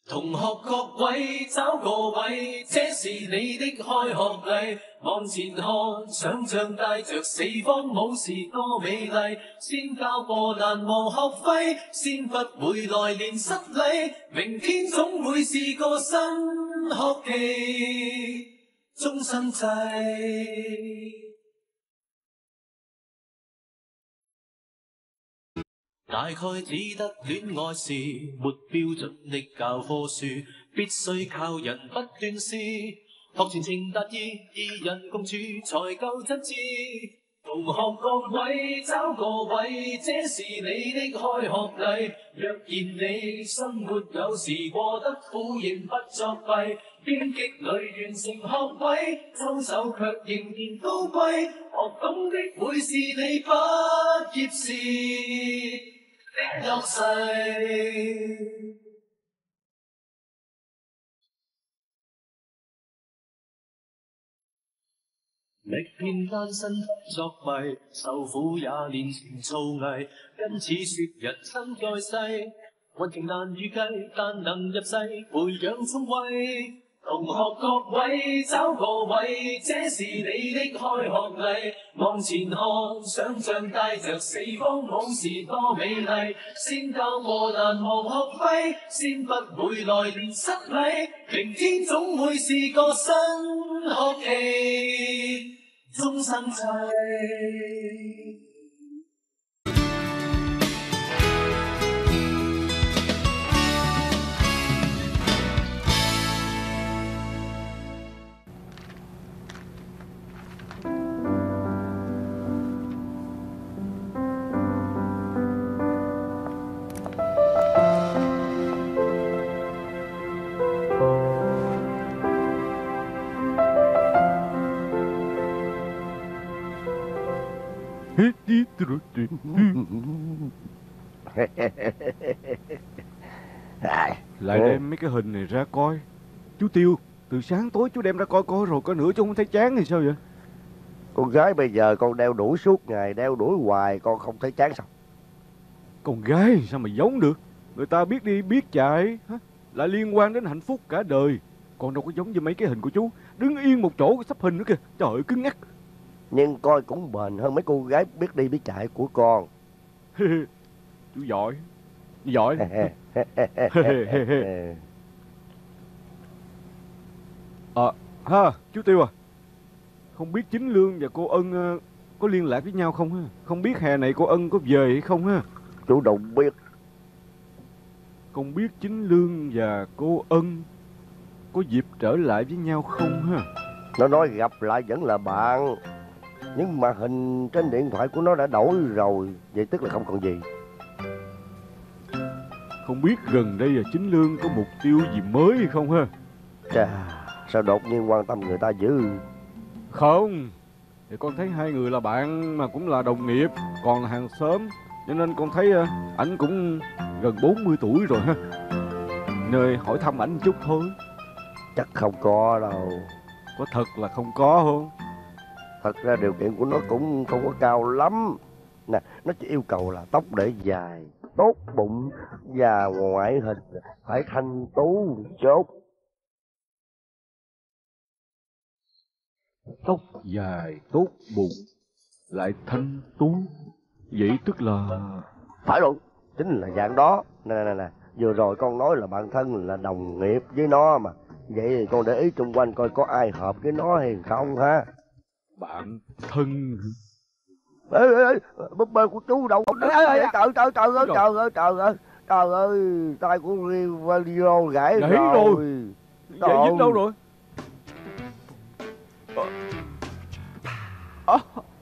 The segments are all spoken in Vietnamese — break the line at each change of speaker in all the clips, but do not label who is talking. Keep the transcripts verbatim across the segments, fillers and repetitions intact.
同學各位找個位，這是你的開學禮。往前看，想像帶着四方武士多美麗。先交過難忘學費，先不會來年失禮。明天總會是個新學期，終身制。大概只得戀愛是沒標準的教科書，必須靠人不斷試，學全情達意，二人共處才夠真摯。同學各位找個位，這是你的開學禮。若然你生活有時過得苦，仍不作弊，荊棘裏完成學位，周手卻仍然高貴。學懂的會是你畢業時優勢。歷遍單身不作弊，受苦也練成造詣，因此說人生在世，運程難預計，但能入世培養聰慧。同學各位找個位，這是你的開學禮。往前看，想像帶着四方武士多美麗。先交過難忘學費，先不會來年失禮。明天總會是個新學期，終身制。
Lại đem mấy cái hình này ra coi. Chú Tiêu, từ sáng tối chú đem ra coi coi rồi, có nữa chú không thấy chán thì sao vậy?
Con gái bây giờ con đeo đuổi suốt ngày, đeo đuổi hoài con không thấy chán sao?
Con gái sao mà giống được? Người ta biết đi biết chạy hả? Lại liên quan đến hạnh phúc cả đời. Còn đâu có giống như mấy cái hình của chú, đứng yên một chỗ sắp hình nữa kìa. Trời ơi, cứng ngắc.
Nhưng coi cũng bền hơn mấy cô gái biết đi biết chạy của con.
Chú giỏi, giỏi. À, ha, chú Tiêu à, không biết Chính Lương và cô Ân uh, có liên lạc với nhau không ha? Không biết hè này cô Ân có về hay không ha?
Chú Đồng biết.
Không biết Chính Lương và cô Ân có dịp trở lại với nhau không ha?
Nó nói gặp lại vẫn là bạn, nhưng mà hình trên điện thoại của nó đã đổi rồi. Vậy tức là không còn gì.
Không biết gần đây là Chính Lương có mục tiêu gì mới hay không ha?
Chà, sao đột nhiên quan tâm người ta dữ?
Không, thì con thấy hai người là bạn mà cũng là đồng nghiệp, còn là hàng xóm, cho nên con thấy uh, ảnh cũng gần bốn mươi tuổi rồi ha. Nơi hỏi thăm ảnh chút thôi.
Chắc không có đâu.
Có thật là không có không?
Thật ra điều kiện của nó cũng không có cao lắm. Nè, nó chỉ yêu cầu là tóc để dài, tốt bụng và ngoại hình phải thanh tú chốt.
Tóc dài, tốt bụng, lại thanh tú. Vậy tức là...
Phải luôn, chính là dạng đó. Nè nè nè, vừa rồi con nói là bạn thân là đồng nghiệp với nó mà. Vậy thì con để ý xung quanh coi có ai hợp với nó hay không ha.
Bạn thân...
Ê ê ê, búp bê của chú đâu? Ê ê ê, trời trời trời ơi, trời ơi, trời ơi. Trời ơi, tay của Rivaldo gãy rồi.
Gãy rồi. Vậy dính đâu rồi?
À.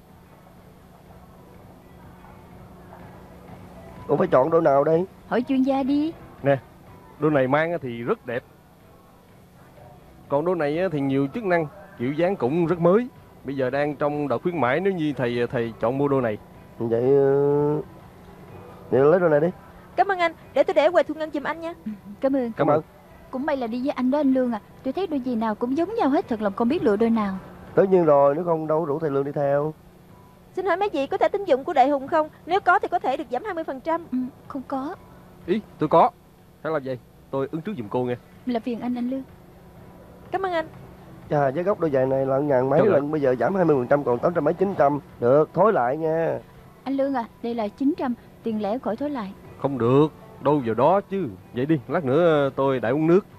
Con phải chọn đôi nào đây?
Hỏi chuyên gia đi.
Nè, đôi này mang thì rất đẹp. Còn đôi này thì nhiều chức năng, kiểu dáng cũng rất mới. Bây giờ đang trong đợt khuyến mãi, nếu như thầy thầy chọn mua đôi này.
Vậy vậy lấy đôi này đi.
Cảm ơn anh, để tôi để quầy thu ngân giùm anh nha.
Cảm ơn.
Cảm ơn.
Cũng may là đi với anh đó anh Lương à. Tôi thấy đôi gì nào cũng giống nhau hết, thật lòng con biết lựa đôi nào.
Tất nhiên rồi, nếu không đâu rủ thầy Lương đi theo.
Xin hỏi mấy chị có thẻ tín dụng của Đại Hùng không? Nếu có thì có thể được giảm hai mươi phần trăm.
Ừ, không có.
Ý, tôi có. Hay là gì? tôi ứng trước giùm cô nghe.
Là phiền anh anh Lương.
Cảm ơn anh.
Chà, giá gốc đôi giày này là ngàn mấy
Trời
lần, bây giờ giảm hai mươi phần trăm còn tám trăm mấy chín trăm. Được, thối lại nha.
Anh Lương à, đây là chín trăm, tiền lẻ khỏi thối lại.
Không được, đâu vào đó chứ. Vậy đi, lát nữa tôi đãi uống nước.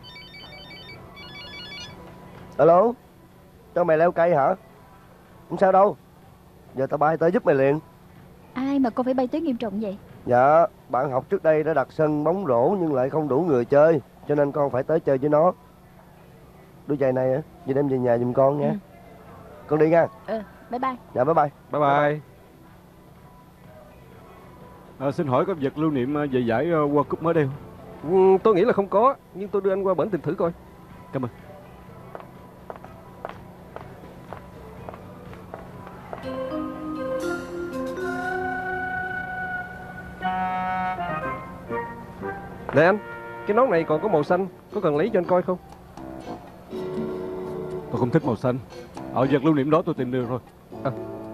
Alo, cho mày leo cây hả? Không sao đâu, giờ tao bay tới giúp mày liền.
Ai mà con phải bay tới nghiêm trọng vậy?
Dạ, bạn học trước đây đã đặt sân bóng rổ nhưng lại không đủ người chơi, cho nên con phải tới chơi với nó. Đôi giày này á, giờ đem về nhà giùm con nha.
Ừ.
Con đi nha.
Ừ, bye bye.
Dạ, bye bye.
Bye bye.
À, xin hỏi có vật lưu niệm về giải World Cup mới đây không?
Ừ, tôi nghĩ là không có, nhưng tôi đưa anh qua bển tìm thử coi.
Cảm ơn.
Này anh, cái nón này còn có màu xanh, có cần lấy cho anh coi không?
Tôi không thích màu xanh. Ở vật lưu niệm đó tôi tìm được rồi.
À.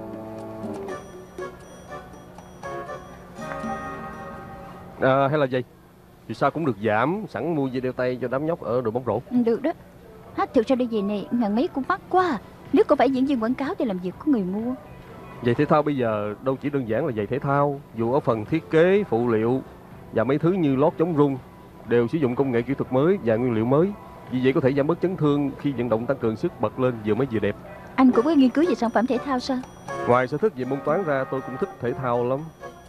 À, hay là gì? Thì sao cũng được giảm, sẵn mua dây đeo tay cho đám nhóc ở đội bóng rổ.
Ừ, được đó. Hát thực ra đôi giày này ngàn mấy cũng mắc quá à. Nếu không phải diễn viên quảng cáo thì làm gì có người mua.
Giày thể thao bây giờ đâu chỉ đơn giản là giày thể thao, dù ở phần thiết kế, phụ liệu và mấy thứ như lót chống rung đều sử dụng công nghệ kỹ thuật mới và nguyên liệu mới. Vì vậy có thể giảm bớt chấn thương khi vận động tăng cường sức bật lên vừa mới vừa đẹp.
Anh cũng có nghiên cứu về sản phẩm thể thao sao?
Ngoài sở thích về môn toán ra, tôi cũng thích thể thao lắm.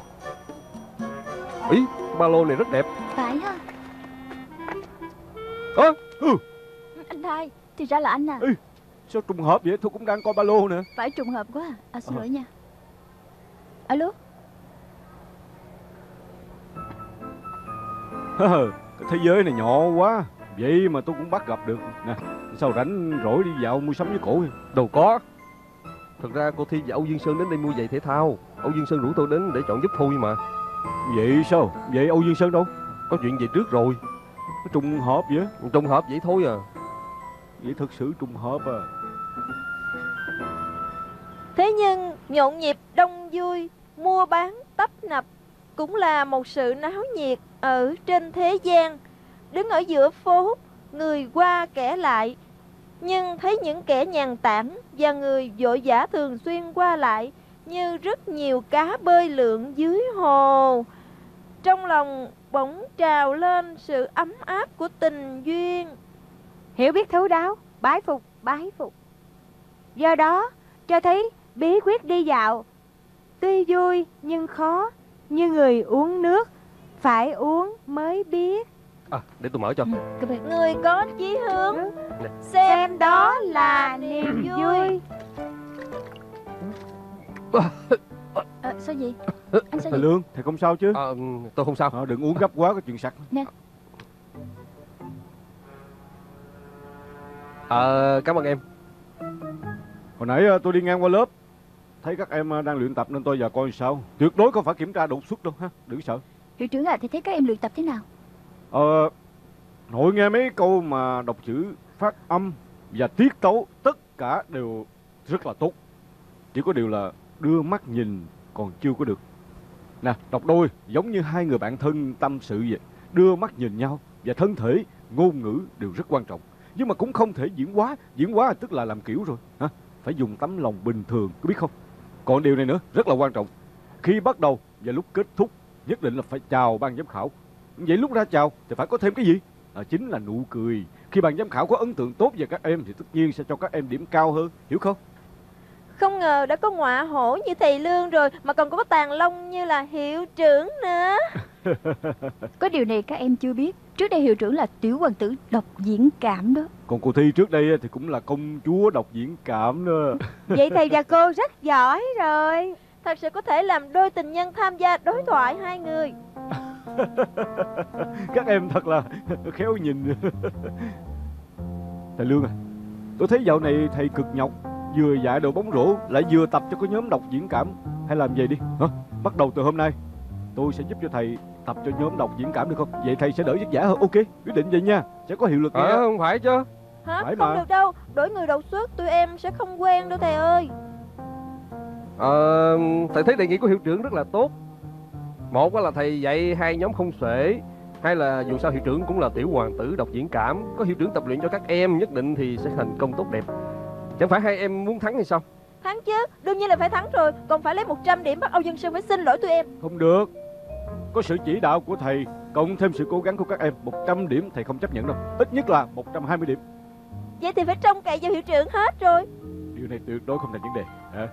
Ý, ba lô này rất đẹp.
Phải ha.
Ơ, à, ừ.
Anh hai, thì ra là anh à.
Ê, sao trùng hợp vậy? Tôi cũng đang coi ba lô nè.
Phải trùng hợp quá à. À xin
Ờ.
lỗi nha. Alo.
Cái thế giới này nhỏ quá, vậy mà tôi cũng bắt gặp được nè. Sao rảnh rỗi đi dạo mua sắm với cổ vậy?
Đâu có. Thật ra cô Thi và Âu Dương Sơn đến đây mua giày thể thao. Âu Dương Sơn rủ tôi đến để chọn giúp thôi mà.
Vậy sao? Vậy Âu Dương Sơn đâu?
Có chuyện về trước rồi.
Cái trùng hợp vậy?
Trùng hợp vậy thôi à.
Vậy thực sự trùng hợp à?
Thế nhưng nhộn nhịp đông vui, mua bán tấp nập cũng là một sự náo nhiệt ở trên thế gian. Đứng ở giữa phố, người qua kẻ lại, nhưng thấy những kẻ nhàn tản và người vội vã thường xuyên qua lại như rất nhiều cá bơi lượn dưới hồ. Trong lòng bỗng trào lên sự ấm áp của tình duyên.
Hiểu biết thấu đáo, bái phục, bái phục. Do đó, cho thấy bí quyết đi dạo tuy vui nhưng khó, như người uống nước, phải uống mới biết.
À, để tôi mở cho.
Ừ, cảm ơn.
Người có chí hướng,
Ừ.
xem
Xem
đó
đó
là
là
niềm
niềm
vui.
vui.
À, sao vậy? Anh sao
Thầy
vậy?
Lương, thầy không sao chứ?
À, tôi không sao.
À, đừng uống gấp quá, có chuyện sặc.
À, cảm ơn em.
Hồi nãy à, tôi đi ngang qua lớp, thấy các em à, đang luyện tập nên tôi vào coi sao. Tuyệt đối không phải kiểm tra đột xuất đâu ha, đừng sợ.
Hiệu trưởng à, thì thấy các em luyện tập thế nào?
Ờ, hội nghe mấy câu mà đọc chữ, phát âm và tiết tấu tất cả đều rất là tốt. Chỉ có điều là đưa mắt nhìn còn chưa có được. Nè, đọc đôi giống như hai người bạn thân tâm sự vậy. Đưa mắt nhìn nhau và thân thể, ngôn ngữ đều rất quan trọng. Nhưng mà cũng không thể diễn hóa. Diễn hóa tức là làm kiểu rồi hả? Phải dùng tấm lòng bình thường, có biết không? Còn điều này nữa, rất là quan trọng. Khi bắt đầu và lúc kết thúc nhất định là phải chào ban giám khảo. Vậy lúc ra chào thì phải có thêm cái gì? À, chính là nụ cười. Khi ban giám khảo có ấn tượng tốt về các em thì tất nhiên sẽ cho các em điểm cao hơn, hiểu không?
Không ngờ đã có ngọa hổ như thầy Lương rồi mà còn có tàn long như là hiệu trưởng nữa.
Có điều này các em chưa biết. Trước đây hiệu trưởng là tiểu hoàng tử đọc diễn cảm đó.
Còn cô Thi trước đây thì cũng là công chúa đọc diễn cảm nữa.
Vậy thầy và cô rất giỏi rồi.
Thật sự có thể làm đôi tình nhân tham gia đối thoại hai người.
Các em thật là khéo nhìn. Thầy Lương à, tôi thấy dạo này thầy cực nhọc, vừa dạy đội bóng rổ lại vừa tập cho cái nhóm đọc diễn cảm. Hay làm vậy đi hả? Bắt đầu từ hôm nay tôi sẽ giúp cho thầy tập cho nhóm đọc diễn cảm được không? Vậy thầy sẽ đỡ vất vả hơn. Ok, quyết định vậy nha, sẽ có hiệu lực.
À,
nghe.
không phải chứ.
Hả?
Phải
Không
mà.
được đâu, đổi người đột xuất tụi em sẽ không quen đâu thầy ơi.
À, thầy thấy đề nghị của hiệu trưởng rất là tốt. Một là thầy dạy hai nhóm không xuể, Hay là dù sao hiệu trưởng cũng là tiểu hoàng tử độc diễn cảm, có hiệu trưởng tập luyện cho các em nhất định thì sẽ thành công tốt đẹp. Chẳng phải hai em muốn thắng hay sao?
Thắng chứ, đương nhiên là phải thắng rồi. Còn phải lấy một trăm điểm, bắt Âu Dương Sơn phải xin lỗi tụi em.
Không được. Có sự chỉ đạo của thầy cộng thêm sự cố gắng của các em, một trăm điểm thầy không chấp nhận đâu. Ít nhất là một trăm hai mươi điểm.
Vậy thì phải trông cậy vào hiệu trưởng hết rồi.
Điều này tuyệt đối không thành vấn đề hả?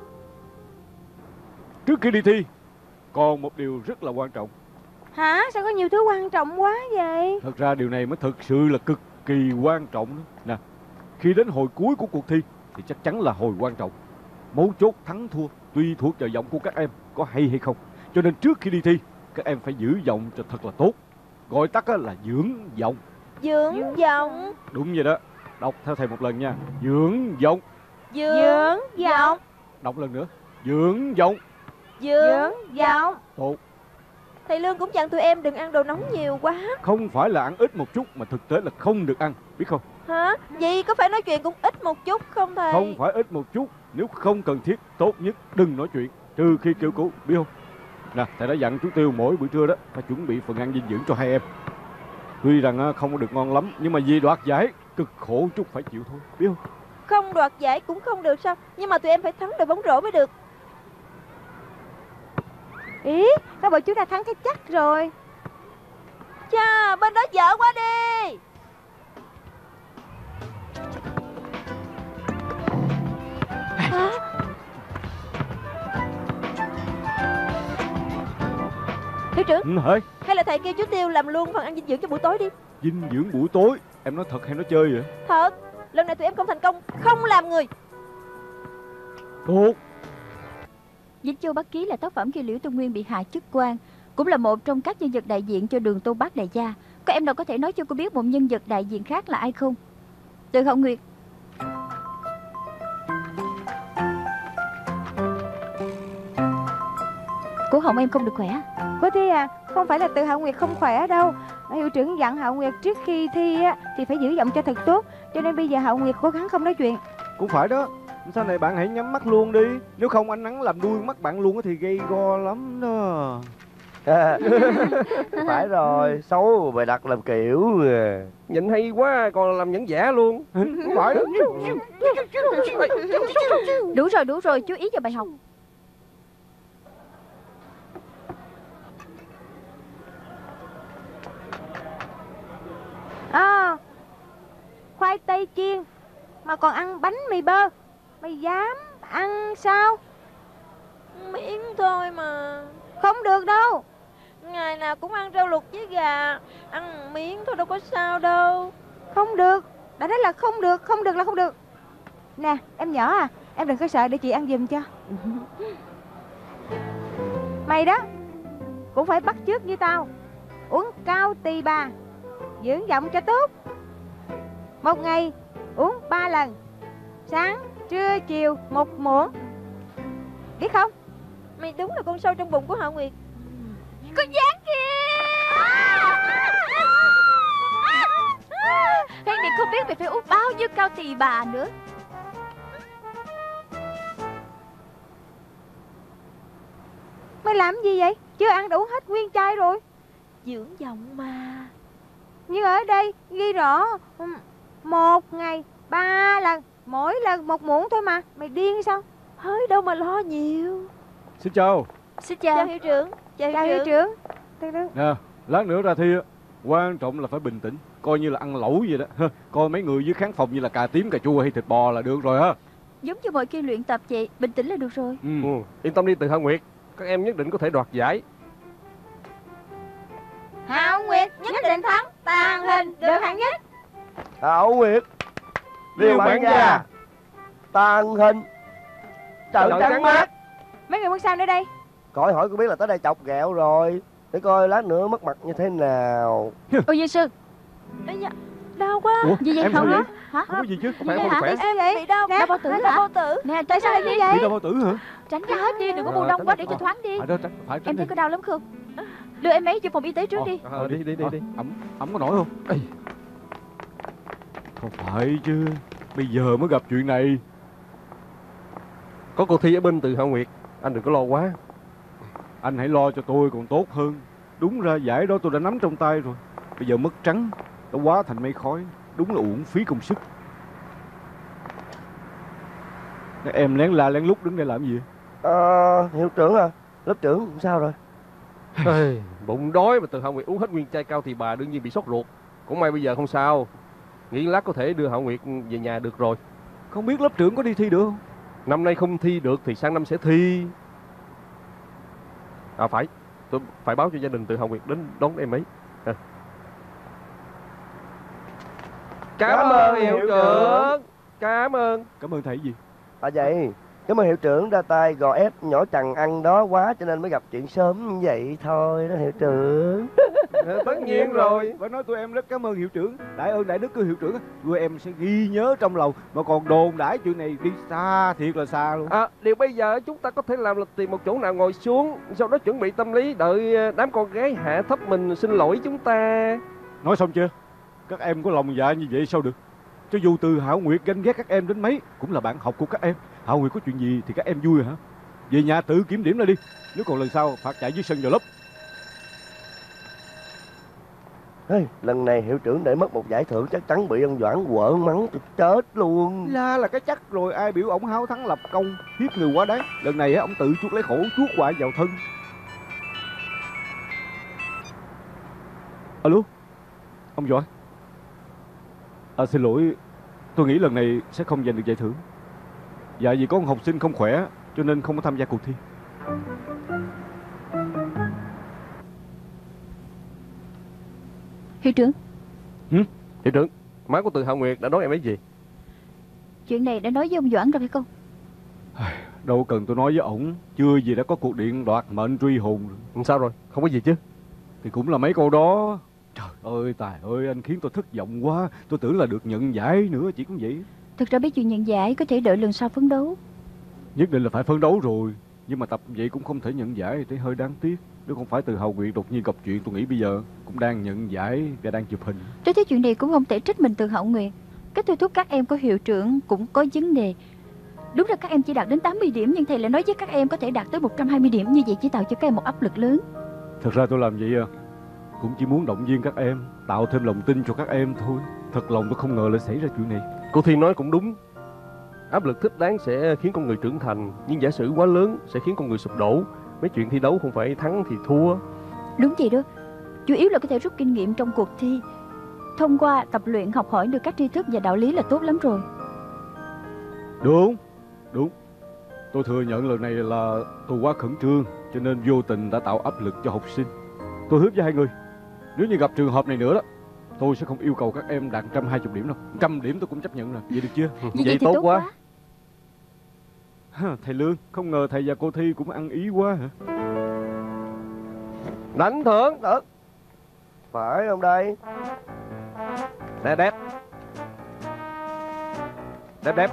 Trước khi đi thi còn một điều rất là quan trọng.
Hả? Sao có nhiều thứ quan trọng quá vậy?
Thật ra điều này mới thực sự là cực kỳ quan trọng đó. Nè, khi đến hồi cuối của cuộc thi thì chắc chắn là hồi quan trọng. Mấu chốt thắng thua tùy thuộc vào giọng của các em có hay hay không. Cho nên trước khi đi thi các em phải giữ giọng cho thật là tốt. Gọi tắt là dưỡng giọng.
Dưỡng giọng.
Đúng vậy đó. Đọc theo thầy một lần nha. Dưỡng giọng.
Dưỡng giọng.
Đọc lần nữa. Dưỡng giọng.
Dưỡng giọng.
Tốt.
Thầy Lương cũng dặn tụi em đừng ăn đồ nóng nhiều quá.
Không phải là ăn ít một chút mà thực tế là không được ăn, biết không?
Hả? Vậy có phải nói chuyện cũng ít một chút không thầy?
Không phải ít một chút. Nếu không cần thiết, tốt nhất đừng nói chuyện, trừ khi kêu cứu, biết không? Nè, thầy đã dặn chú Tiêu mỗi buổi trưa đó phải chuẩn bị phần ăn dinh dưỡng cho hai em. Tuy rằng không có được ngon lắm, nhưng mà vì đoạt giải cực khổ chút phải chịu thôi, biết không?
Không đoạt giải cũng không được sao? Nhưng mà tụi em phải thắng đội bóng rổ mới được.
Ý, các bộ chúng ta thắng cái chắc rồi.
Chà, bên đó dở quá đi. Hả? Hiệu trưởng,
Ừ, hỡi.
hay là thầy kêu chú Tiêu làm luôn phần ăn dinh dưỡng cho buổi tối đi.
Dinh dưỡng buổi tối, em nói thật hay nói chơi vậy?
Thật, lần này tụi em không thành công, không làm người.
Tốt.
Vĩnh Châu Bát Ký là tác phẩm khi Liễu Tông Nguyên bị hạ chức quan, cũng là một trong các nhân vật đại diện cho Đường Tô Bát Đại Gia. Có em nào có thể nói cho cô biết một nhân vật đại diện khác là ai không? Từ Hậu Nguyệt. Cổ họng em không được khỏe.
Cô Thi à, không phải là Từ Hậu Nguyệt không khỏe đâu. Hiệu trưởng dặn Hậu Nguyệt trước khi thi á, thì phải giữ giọng cho thật tốt. Cho nên bây giờ Hậu Nguyệt cố gắng không nói chuyện.
Cũng phải đó. Sau này bạn hãy nhắm mắt luôn đi. Nếu không ánh nắng làm đuôi mắt bạn luôn thì gây go lắm đó.
À, phải rồi, xấu bày đặt làm kiểu à.
Nhìn hay quá, còn làm nhẫn giả luôn.
Không phải đó.
Đủ rồi, đủ rồi, chú ý vào bài học.
À, khoai tây chiên mà còn ăn bánh mì bơ. Mày dám ăn sao?
Miếng thôi mà.
Không được đâu.
Ngày nào cũng ăn rau luộc với gà. Ăn miếng thôi đâu có sao đâu.
Không được. Đã nói là không được, không được là không được. Nè, em nhỏ à, em đừng có sợ để chị ăn giùm cho. Mày đó cũng phải bắt chước như tao. Uống cao tỳ bà, dưỡng giọng cho tốt. Một ngày uống ba lần, sáng, trưa, chiều, một muỗng. Biết không?
Mày đúng là con sâu trong bụng của Hạ Nguyệt.
Con gián kìa. Thằng này không biết mày phải uống bao nhiêu cao tỳ bà nữa.
Mày làm gì vậy? Chưa ăn đủ hết nguyên chai rồi.
Dưỡng giọng mà.
Nhưng ở đây ghi rõ một ngày ba lần, mỗi lần một muỗng thôi mà. Mày điên sao?
Hơi đâu mà lo nhiều.
Xin chào.
Xin
Chào
chào.
hiệu trưởng. Chào,
Chào hiệu trưởng. Từ từ.
Nè, lát nữa ra thi á, quan trọng là phải bình tĩnh. Coi như là ăn lẩu vậy đó. Coi mấy người dưới khán phòng như là cà tím, cà chua hay thịt bò là được rồi ha.
Giống như mọi khi luyện tập vậy, bình tĩnh là được rồi.
Ừ.
Ừ, yên tâm đi Từ Hậu Nguyệt, các em nhất định có thể đoạt giải.
Hạo Nguyệt nhất định thắng, tàng hình được hạng nhất.
Hảo Nguyệt, Liêu bản gia, tàn hình, trận trắng mắt.
Mấy người muốn sao nữa đây?
Khỏi hỏi, cũng biết là tới đây chọc ghẹo rồi. Để coi lát nữa mất mặt như thế nào.
Ôi Giang Sư.
Ây da, đau quá.
Ủa,
Gì vậy
em
không
sao
hả?
vậy?
Hả?
Không có gì chứ?
Có phải
Vậy
không
hả?
khỏe?
Sao vậy?
Bị đau.
Nè,
Đau
bao tử
đau
hả?
bao tử.
Nè,
Tại sao lại như
Bị
vậy?
đau bao tử hả?
tránh ra hết đi, đừng có bu
Ờ,
đông
tránh
quá
đi.
để cho thoáng đi.
Phải đó, tránh, phải tránh
Em
đi.
thấy có đau lắm không? Đưa em ấy vô phòng y tế trước đi.
Ờ, đi đi đi đi.
Ẩm, ẩm có nổi không? Ê. Không phải chứ. Bây giờ mới gặp chuyện này.
Có cuộc thi ở bên Từ Hậu Nguyệt, anh đừng có lo quá.
Anh hãy lo cho tôi còn tốt hơn. Đúng ra giải đó tôi đã nắm trong tay rồi. Bây giờ mất trắng, nó hóa thành mây khói. Đúng là uổng phí công sức. Các em lén la lén lút đứng đây làm gì?
Ờ, hiệu trưởng à, lớp trưởng sao rồi?
Ê, bụng đói mà Từ Hạo Nguyệt uống hết nguyên chai cao thì bà đương nhiên bị sốt ruột. Cũng may bây giờ không sao. Nghĩ lát có thể đưa Hạo Nguyệt về nhà được rồi.
Không biết lớp trưởng có đi thi được không?
Năm nay không thi được thì sang năm sẽ thi. À phải, tôi phải báo cho gia đình Từ Hạo Nguyệt đến đón em ấy. À. Cảm, Cảm ơn hiệu trưởng. Cảm ơn.
Cảm ơn thầy gì?
À vậy, cảm ơn hiệu trưởng ra tay gò ép nhỏ Trần ăn đó quá cho nên mới gặp chuyện sớm như vậy thôi đó hiệu trưởng.
Tất nhiên rồi.
Phải nói tụi em rất cảm ơn hiệu trưởng. Đại ơn đại đức của hiệu trưởng. Tụi em sẽ ghi nhớ trong lòng. Mà còn đồn đãi chuyện này đi xa, thiệt là xa luôn.
À, điều bây giờ chúng ta có thể làm là tìm một chỗ nào ngồi xuống, sau đó chuẩn bị tâm lý đợi đám con gái hạ thấp mình xin lỗi chúng ta.
Nói xong chưa? Các em có lòng dạ như vậy sao được? Cho dù Từ Hạo Nguyệt ganh ghét các em đến mấy cũng là bạn học của các em. Hạo Nguyệt có chuyện gì thì các em vui hả? Về nhà tự kiểm điểm lại đi. Nếu còn lần sau phạt chạy dưới sân vào lớp.
Hey, lần này hiệu trưởng để mất một giải thưởng chắc chắn bị ông Doãn quở mắng cho chết luôn.
La là cái chắc rồi, ai biểu ổng háo thắng lập công, hiếp người quá đáng. Lần này ông tự chuốc lấy khổ, chuốc họa vào thân. Alo, ông Giỏi. À, xin lỗi, tôi nghĩ lần này sẽ không giành được giải thưởng. Dạ vì có một học sinh không khỏe cho nên không có tham gia cuộc thi.
Hiệu trưởng.
Ừ? Hiệu trưởng, má của Từ Hạo Nguyệt đã nói em ấy gì?
Chuyện này đã nói với ông Doãn rồi phải không?
Đâu cần tôi nói với ổng. Chưa gì đã có cuộc điện đoạt mệnh truy hồn rồi.
Sao rồi, không có gì chứ?
Thì cũng là mấy câu đó. Trời ơi tài ơi, anh khiến tôi thất vọng quá. Tôi tưởng là được nhận giải nữa, chỉ cũng vậy.
Thực ra biết chuyện nhận giải có thể đợi lần sau phấn đấu.
Nhất định là phải phấn đấu rồi. Nhưng mà tập vậy cũng không thể nhận giải thì hơi đáng tiếc. Nếu không phải Từ Hạo Nguyệt đột nhiên gặp chuyện, tôi nghĩ bây giờ cũng đang nhận giải và đang chụp hình.
Tôi thấy chuyện này cũng không thể trách mình Từ Hạo Nguyệt. Cái thôi thúc các em của hiệu trưởng cũng có vấn đề. Đúng là các em chỉ đạt đến tám mươi điểm, nhưng thầy lại nói với các em có thể đạt tới một trăm hai mươi điểm. Như vậy chỉ tạo cho các em một áp lực lớn.
Thật ra tôi làm vậy à, cũng chỉ muốn động viên các em, tạo thêm lòng tin cho các em thôi. Thật lòng tôi không ngờ lại xảy ra chuyện này.
Cô Thi nói cũng đúng. Áp lực thích đáng sẽ khiến con người trưởng thành, nhưng giả sử quá lớn sẽ khiến con người sụp đổ. Mấy chuyện thi đấu không phải thắng thì thua.
Đúng vậy đó. Chủ yếu là có thể rút kinh nghiệm trong cuộc thi. Thông qua tập luyện học hỏi được các tri thức và đạo lý là tốt lắm rồi.
Đúng, đúng. Tôi thừa nhận lần này là tôi quá khẩn trương, cho nên vô tình đã tạo áp lực cho học sinh. Tôi hứa với hai người, nếu như gặp trường hợp này nữa đó, tôi sẽ không yêu cầu các em đạt một trăm hai mươi điểm đâu. Trăm điểm tôi cũng chấp nhận rồi. Vậy được chưa?
Vậy, vậy thì tốt, tốt quá, quá.
Ha, thầy Lương, không ngờ thầy và cô Thi cũng ăn ý quá hả?
Đánh thưởng.
Được. Phải không đây?
Đẹp đẹp. Đẹp đẹp.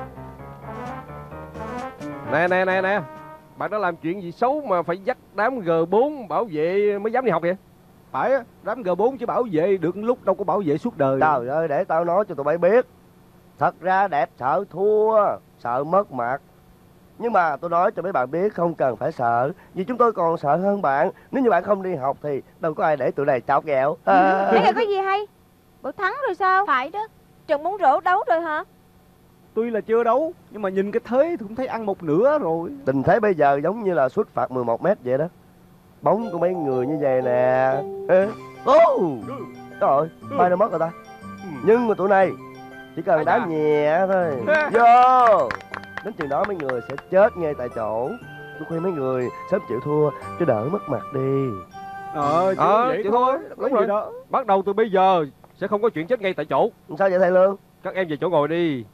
Nè nè nè nè, bạn đã làm chuyện gì xấu mà phải dắt đám G bốn bảo vệ mới dám đi học vậy?
Phải á, đám G bốn chỉ bảo vệ được lúc đâu có bảo vệ suốt đời.
Trời ơi, để tao nói cho tụi bay biết. Thật ra đẹp sợ thua, sợ mất mặt. Nhưng mà tôi nói cho mấy bạn biết không cần phải sợ, vì chúng tôi còn sợ hơn bạn. Nếu như bạn không đi học thì đâu có ai để tụi này chọc ghẹo. À.
Mấy người có gì hay? Bộ thắng rồi sao?
Phải đó. Trần Bóng Rổ đấu rồi hả?
Tuy là chưa đấu, nhưng mà nhìn cái thế thì cũng thấy ăn một nửa rồi.
Tình thế bây giờ giống như là sút phạt mười một mét vậy đó. Bóng của mấy người như vậy nè. Ê. Ô, trời ơi, bay đâu mất rồi ta. Nhưng mà tụi này chỉ cần đá nhẹ thôi. Vô. Đến chừng đó mấy người sẽ chết ngay tại chỗ. Tôi khuyên mấy người sớm chịu thua cho đỡ mất mặt đi.
Ờ,
ờ
vậy
chịu
thôi.
thôi.
Đúng rồi đó.
Bắt đầu từ bây giờ sẽ không có chuyện chết ngay tại chỗ.
Sao vậy thầy Lương?
Các em về chỗ ngồi đi.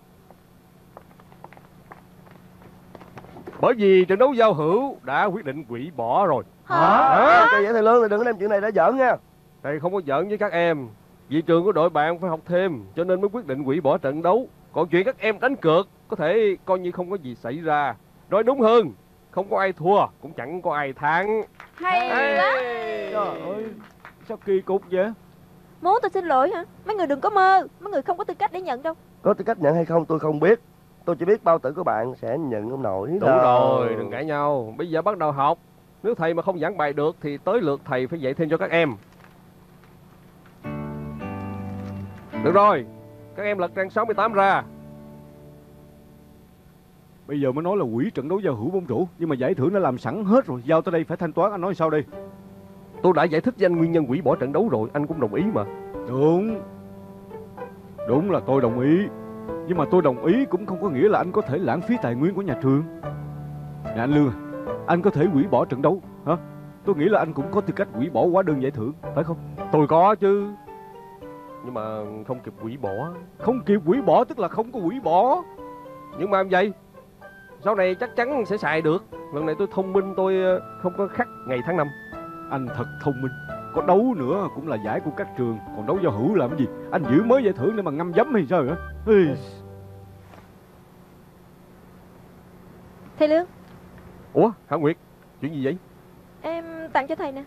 Bởi vì trận đấu giao hữu đã quyết định hủy bỏ rồi.
Hả? Hả? Vậy thầy Lương thì đừng có đem chuyện này ra giỡn nha.
Thầy không có giỡn với các em. Vì trường của đội bạn phải học thêm, cho nên mới quyết định hủy bỏ trận đấu. Còn chuyện các em đánh cược có thể coi như không có gì xảy ra. Nói đúng hơn, không có ai thua, cũng chẳng có ai thắng.
Hay quá.
Trời ơi, sao kỳ cục vậy?
Muốn tôi xin lỗi hả? Mấy người đừng có mơ. Mấy người không có tư cách để nhận đâu.
Có tư cách nhận hay không tôi không biết. Tôi chỉ biết bao tử của bạn sẽ nhận ông nội.
Đủ rồi, đừng cãi nhau. Bây giờ bắt đầu học. Nếu thầy mà không giảng bài được thì tới lượt thầy phải dạy thêm cho các em. Được rồi, các em lật trang sáu mươi tám ra.
Bây giờ mới nói là hủy trận đấu giao hữu bóng rổ, nhưng mà giải thưởng đã làm sẵn hết rồi, giao tới đây phải thanh toán. Anh nói sao đây?
Tôi đã giải thích với anh nguyên nhân hủy bỏ trận đấu rồi, anh cũng đồng ý mà.
Đúng. Đúng là tôi đồng ý. Nhưng mà tôi đồng ý cũng không có nghĩa là anh có thể lãng phí tài nguyên của nhà trường. Nè anh Lương, anh có thể hủy bỏ trận đấu hả? Tôi nghĩ là anh cũng có tư cách hủy bỏ hóa đơn giải thưởng, phải không?
Tôi có chứ, nhưng mà không kịp hủy bỏ.
Không kịp hủy bỏ tức là không có hủy bỏ.
Nhưng mà vậy sau này chắc chắn sẽ xài được. Lần này tôi thông minh, tôi không có khắc ngày tháng năm.
Anh thật thông minh. Có đấu nữa cũng là giải của các trường, còn đấu giao hữu làm cái gì? Anh giữ mới giải thưởng để mà ngâm giấm hay sao hả? Ê.
Thầy Lương.
Ủa Hả Nguyệt, chuyện gì vậy?
Em tặng cho thầy nè.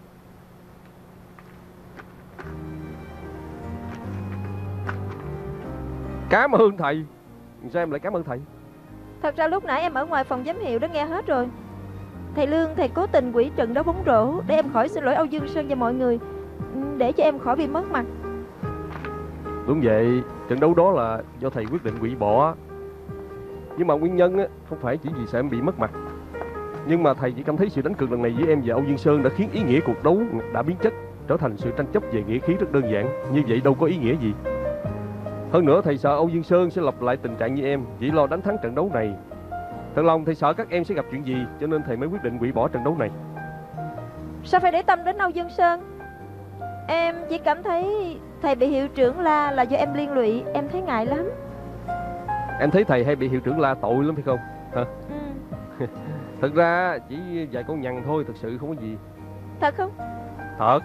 Cảm ơn thầy. Sao em lại cảm ơn thầy?
Thật ra lúc nãy em ở ngoài phòng giám hiệu đã nghe hết rồi. Thầy Lương, thầy cố tình hủy trận đấu bóng rổ để em khỏi xin lỗi Âu Dương Sơn và mọi người, để cho em khỏi bị mất mặt.
Đúng vậy, trận đấu đó là do thầy quyết định hủy bỏ. Nhưng mà nguyên nhân không phải chỉ vì sợ em bị mất mặt. Nhưng mà thầy chỉ cảm thấy sự đánh cược lần này với em và Âu Dương Sơn đã khiến ý nghĩa cuộc đấu đã biến chất, trở thành sự tranh chấp về nghĩa khí rất đơn giản. Như vậy đâu có ý nghĩa gì. Hơn nữa thầy sợ Âu Dương Sơn sẽ lặp lại tình trạng như em, chỉ lo đánh thắng trận đấu này. Thật lòng thầy sợ các em sẽ gặp chuyện gì, cho nên thầy mới quyết định hủy bỏ trận đấu này.
Sao phải để tâm đến Âu Dương Sơn? Em chỉ cảm thấy thầy bị hiệu trưởng la là do em liên lụy, em thấy ngại lắm.
Em thấy thầy hay bị hiệu trưởng la tội lắm phải không? Hả?
Ừ.
Thật ra chỉ vài con nhằn thôi, thực sự không có gì.
Thật không?
Thật.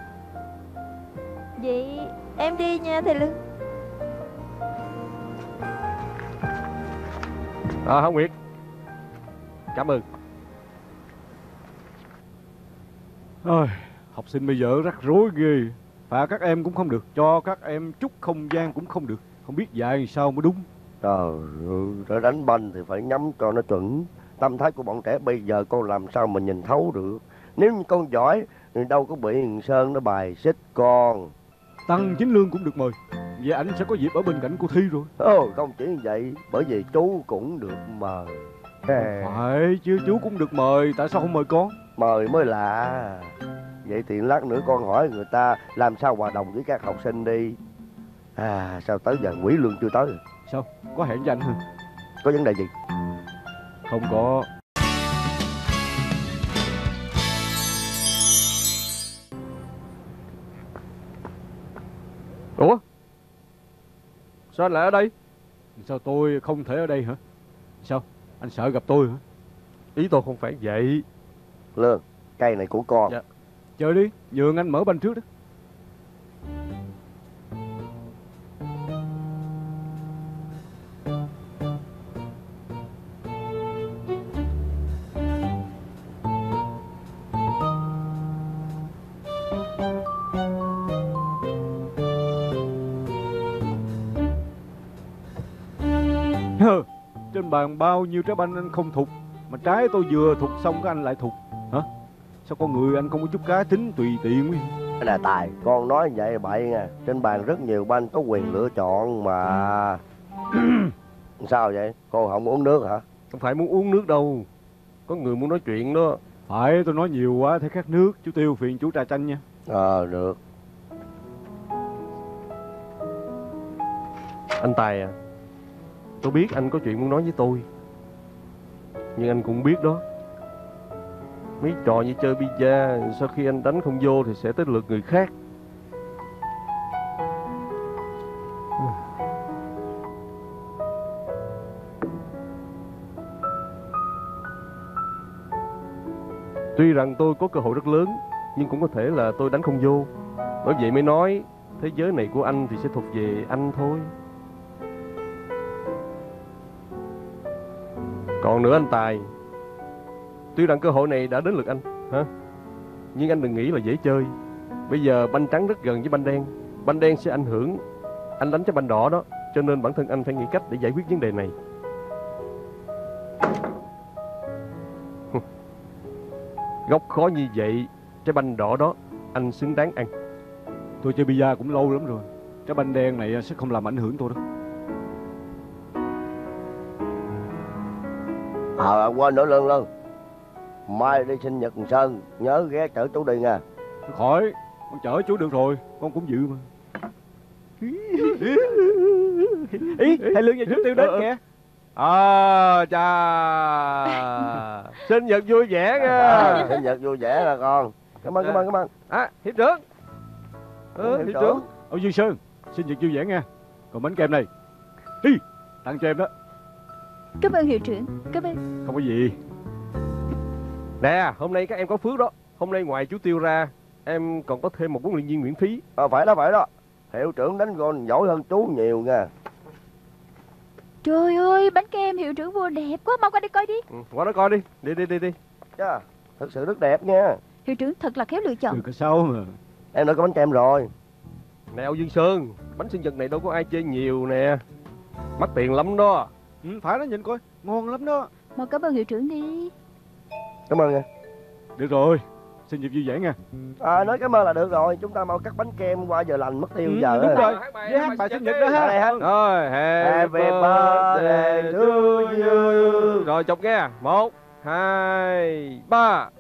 Vậy em đi nha thầy Lương.
À Hả Nguyệt, cảm ơn.
Ôi, học sinh bây giờ rắc rối ghê. Phạt các em cũng không được, cho các em chút không gian cũng không được. Không biết dạy sao mới đúng.
Trời ơi, để đánh banh thì phải nhắm cho nó chuẩn. Tâm thái của bọn trẻ bây giờ con làm sao mà nhìn thấu được. Nếu như con giỏi thì đâu có bị thằng Sơn nó bài xích con.
Tăng Chính Lương cũng được mời. Vậy anh sẽ có dịp ở bên cạnh cô Thi rồi.
Ồ, không chỉ như vậy, bởi vì chú cũng được mời.
Phải chứ, chú cũng được mời, tại sao không mời con?
Mời mới lạ. Vậy thì lát nữa con hỏi người ta làm sao hòa đồng với các học sinh đi. À, sao tới giờ Quý Lương chưa tới?
Sao, có hẹn với anh hả?
Có vấn đề gì?
Không có.
Ủa? Sao anh lại ở đây?
Sao tôi không thể ở đây hả? Sao, anh sợ gặp tôi hả?
Ý tôi không phải vậy.
Lương, cây này của con.
Dạ.
Chơi đi, nhường anh mở banh trước đó. Hơ, trên bàn bao nhiêu trái banh anh không thục, mà trái tôi vừa thục xong cái anh lại thục hả? Sao con người anh không có chút cá tính tùy tiện quá?
Cái này Tài, con nói vậy bậy nha. Trên bàn rất nhiều banh có quyền lựa chọn mà. Sao vậy? Cô không uống nước hả?
Không phải muốn uống nước đâu, có người muốn nói chuyện đó.
Phải, tôi nói nhiều quá thấy khát nước. Chú Tiêu phiền chú trà chanh nha.
Ờ, à, được.
Anh Tài à, tôi biết anh có chuyện muốn nói với tôi, nhưng anh cũng biết đó, mấy trò như chơi pizza, sau khi anh đánh không vô thì sẽ tới lượt người khác. Tuy rằng tôi có cơ hội rất lớn, nhưng cũng có thể là tôi đánh không vô. Bởi vậy mới nói thế giới này của anh thì sẽ thuộc về anh thôi. Còn nữa anh Tài, tuy rằng cơ hội này đã đến lượt anh hả, nhưng anh đừng nghĩ là dễ chơi. Bây giờ banh trắng rất gần với banh đen, banh đen sẽ ảnh hưởng anh đánh trái banh đỏ đó, cho nên bản thân anh phải nghĩ cách để giải quyết vấn đề này. Gốc khó như vậy, trái banh đỏ đó anh xứng đáng ăn.
Tôi chơi bida cũng lâu lắm rồi. Trái banh đen này sẽ không làm ảnh hưởng tôi đâu.
À quên nữa Lương Lương, mai đi sinh nhật Sơn nhớ ghé chở chú đi nha.
Khỏi, con chở chú được rồi, con cũng dự mà. Ý, thầy Lương và chú Tiêu đến kìa.
À chà, sinh nhật vui vẻ nha.
À, sinh nhật vui vẻ là con. Cảm ơn, cảm ơn, cảm ơn.
À, hiệp trưởng. Ừ,
Hiệp
hiệp
trưởng.
trưởng.
Âu Dương Sơn, sinh nhật vui vẻ nha. Còn bánh kem này, Hi, tặng cho em đó.
Cảm ơn hiệu trưởng. Cảm ơn.
Không có gì.
Nè, hôm nay các em có phước đó. Hôm nay ngoài chú Tiêu ra, em còn có thêm một huấn luyện viên miễn phí.
À, phải đó, phải đó. Hiệu trưởng đánh gôn giỏi hơn chú nhiều nha.
Trời ơi, bánh kem hiệu trưởng mua đẹp quá, mau qua đi coi đi.
Ừ, qua đó coi đi, đi đi đi đi.
Chà, thật sự rất đẹp nha.
Hiệu trưởng thật là khéo lựa chọn.
Được cái sao mà.
Em đã có bánh kem rồi.
Nè Âu Dương Sơn, bánh sinh nhật này đâu có ai chơi nhiều nè. Mắc tiền lắm đó.
Ừ, phải đó, nhìn coi, ngon lắm đó.
Mau cảm ơn hiệu trưởng đi.
Cảm ơn nha.
Được rồi, sinh nhật vui vẻ nha.
À, nói cảm ơn là được rồi. Chúng ta mau cắt bánh kem qua giờ lành mất tiêu
Ừ,
giờ.
đúng
á.
rồi. Với hát bài sinh nhật đó ha.
Đây hát.
Rồi,
Happy birthday to you.
Rồi chọc nghe. Một, hai, ba.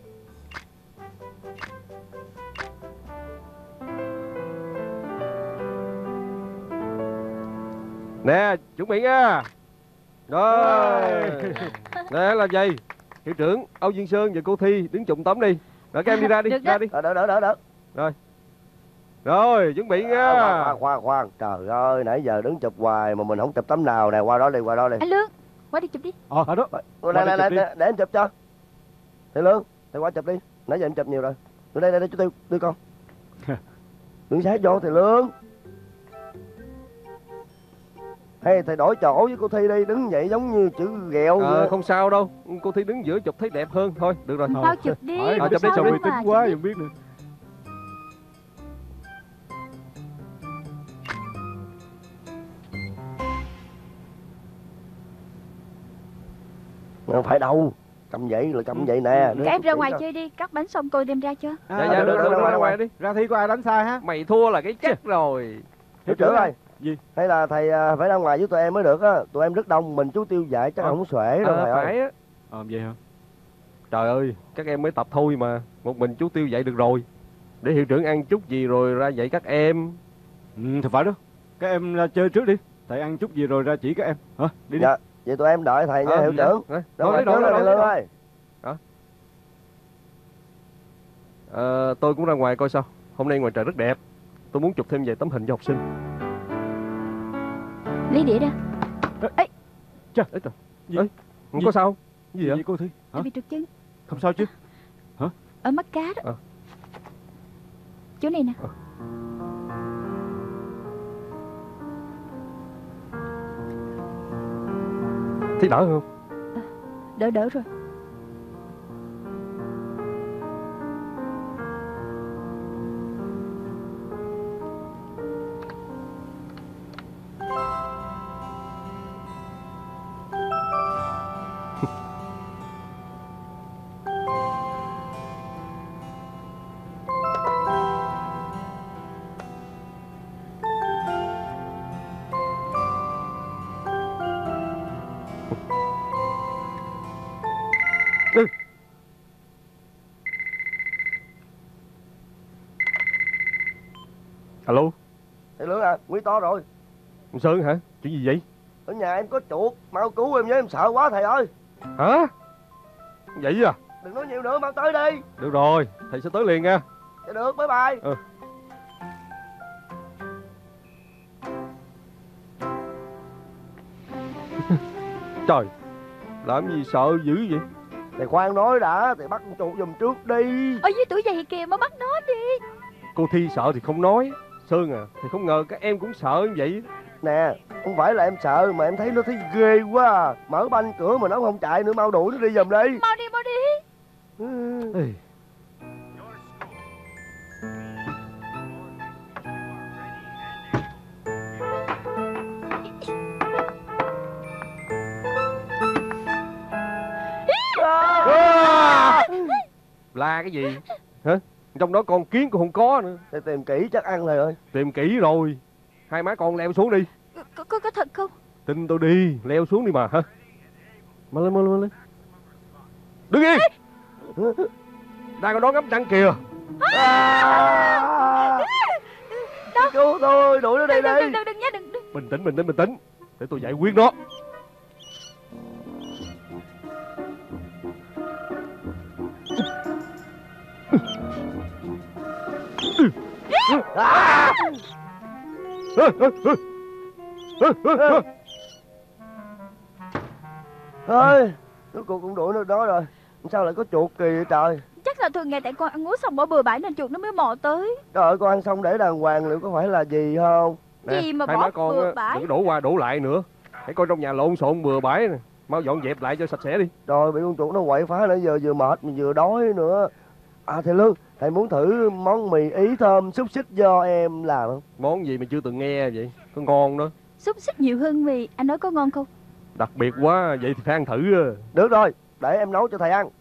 Nè, chuẩn bị nha. Rồi. Nè, làm gì? Hiệu trưởng, Âu Dương Sơn và cô Thi đứng chụm tấm đi. Rồi các em đi ra đi,
Được
ra
đó.
đi.
Đỡ, đỡ, đỡ, đỡ.
Rồi, chuẩn bị nha.
À, khoan, khoan, khoan. Trời ơi, nãy giờ đứng chụp hoài mà mình không chụp tấm nào nè. Qua đó đi, qua đó đi.
Anh Lương, qua đi chụp đi.
Ờ, ở đó.
Đây, đây,
Qua
đây,
đi chụp
để, để em chụp cho. Thầy Lương, thầy qua chụp đi. Nãy giờ em chụp nhiều rồi. Đưa đây, đây, đây, chú Tiêu, đưa con. Đứng sát vô thầy Lương. Hay thầy đổi chỗ với cô Thi đi, đứng vậy giống như chữ ghẹo
Ờ,
vậy.
không sao đâu. Cô Thi đứng giữa chụp thấy đẹp hơn. Thôi, được rồi.
Ờ.
Mau chụp đi.
Phải,
không
chụp đi,
sao
chụp
đâu
uy tín
mà,
quá,
chụp đi.
không biết nữa.
Không phải đâu. Cầm vậy là cầm vậy nè.
Các em ra ngoài chơi đi, cắt bánh xong tôi đem ra cho.
À,
Dạ, dạ,
được,
được,
được,
được,
được,
ra
được.
ngoài đi.
Ra thi có ai đánh sai ha?
Mày thua là cái chắc rồi.
Hiệu trưởng ơi.
Gì?
Hay là thầy à, phải ra ngoài với tụi em mới được á. Tụi em rất đông, mình chú Tiêu dạy chắc
Ờ.
không xuể đâu
Ờ,
thầy ơi.
phải á.
Ờ, vậy hả?
Trời ơi, các em mới tập thôi mà. Một mình chú Tiêu dạy được rồi. Để hiệu trưởng ăn chút gì rồi ra dạy các em.
Ừ, thì phải đó. Các em ra chơi trước đi. Thầy ăn chút gì rồi ra chỉ các em. Hả? Đi đi.
Dạ, vậy tụi em đợi thầy nha
Ờ,
hiệu
dạ.
trưởng.
Rồi,
Đâu
rồi,
rồi,
rồi,
thầy
rồi,
Lương
rồi.
ơi.
Ờ, tôi cũng ra ngoài coi sao. Hôm nay ngoài trời rất đẹp. Tôi muốn chụp thêm vài tấm hình cho học sinh.
Lấy đĩa ra. Ê,
Trời ơi trời.
Gì?
Ê, không
Gì?
có sao? Gì vậy?
Gì cô Thi? Hả?
tôi bị trượt chân.
Không sao chứ?
Ở mắt cá đó.
Ờ.
Chỗ này nè.
Thấy đỡ không?
Đỡ đỡ rồi.
Alo,
Thầy Lương à, Quý to rồi.
ông Sơn hả? Chuyện gì vậy?
Ở nhà em có chuột, mau cứu em với, em sợ quá thầy ơi.
Hả? Vậy à?
Đừng nói nhiều nữa, mau tới đi.
Được rồi, thầy sẽ tới liền nha.
Dạ được, bye bye.
Ừ. Trời, làm gì sợ dữ vậy?
Thầy khoan nói đã, thầy bắt con chuột giùm trước đi.
Ở dưới tuổi vậy kìa, mà bắt nó đi.
Cô Thi sợ thì không nói. Sơn à, thì không ngờ các em cũng sợ như vậy.
Nè, không phải là em sợ mà em thấy nó thấy ghê quá à. Mở banh cửa mà nó không chạy nữa, mau đuổi nó đi giùm đi.
Mau đi, mau đi.
Ừ.
Ê, la cái gì hả? Trong đó con kiến cũng không có nữa.
Để tìm kỹ chắc ăn rồi ơi.
Tìm kỹ rồi. Hai má con leo xuống đi.
Có, có, có thật không?
Tin tôi đi, leo xuống đi mà hả? Mau lên, mau lên, mau lên. Đứng yên. Đang ở đó ngắm trăng kìa.
À, cứu tôi, đuổi nó đi
Đừng,
đi.
đừng, đừng, đừng nha, đừng, đừng.
Bình tĩnh, bình tĩnh, bình tĩnh. Để tôi giải quyết nó.
À. Ơi, cuối cùng cũng đuổi nó đó rồi. Sao lại có chuột kỳ vậy trời?
Chắc là thường ngày tại con ăn uống xong bỏ bừa bãi nên chuột nó mới mò tới.
Trời ơi, con ăn xong để đàng hoàng liệu có phải là gì không?
Nè,
Gì mà
hai
bỏ
má con
bừa
á,
bãi?
đừng có đổ qua đổ lại nữa. Hãy coi trong nhà lộn xộn bừa bãi nè. Mau dọn dẹp lại cho sạch sẽ đi.
Rồi bị con chuột nó quậy phá nãy giờ vừa mệt mà vừa đói nữa. À thầy Lương, thầy muốn thử món mì ý thơm xúc xích do em làm không?
Món gì mà chưa từng nghe vậy? Có ngon đó.
Xúc xích nhiều hơn mì, anh nói có ngon không?
Đặc biệt quá, vậy thì phải ăn thử.
Được rồi, để em nấu cho thầy ăn.